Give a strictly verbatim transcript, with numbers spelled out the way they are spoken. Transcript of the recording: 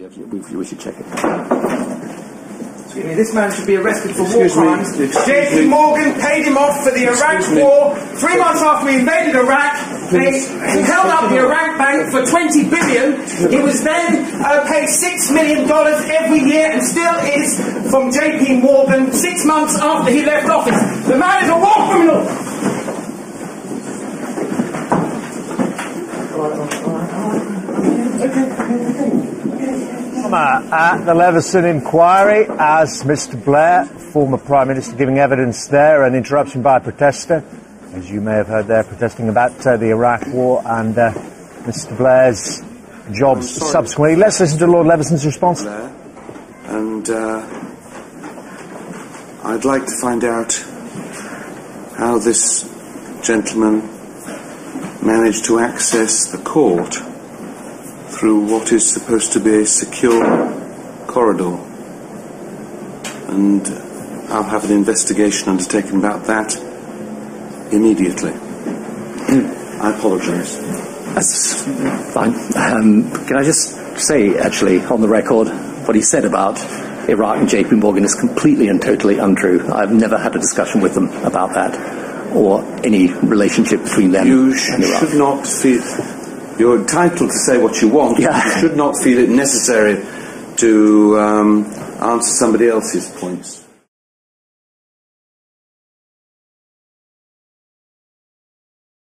yeah, we, we should check it. Excuse me, this man should be arrested for war Excuse me, crimes. excuse J P me. Morgan paid him off for the Iraq Excuse me. war. Three months after we invaded Iraq, they held up the Iraq bank for twenty billion dollars. He was then uh, paid six million dollars every year and still is from J P Morgan six months after he left office. The man is a war criminal. At the Leveson Inquiry, as Mister Blair, former Prime Minister, giving evidence there, an interruption by a protester, as you may have heard there, protesting about uh, the Iraq War and uh, Mister Blair's jobs subsequently. Let's listen to Lord Leveson's response. Blair, and uh, I'd like to find out how this gentleman managed to access the court through what is supposed to be a secure corridor, and I'll have an investigation undertaken about that immediately. I apologise. That's fine. Um, can I just say, actually, on the record, what he said about Iraq and J P Morgan is completely and totally untrue. I've never had a discussion with them about that, or any relationship between them You sh- and Iraq. should not feel... You're entitled to say what you want. Yeah. You should not feel it necessary to um, answer somebody else's points.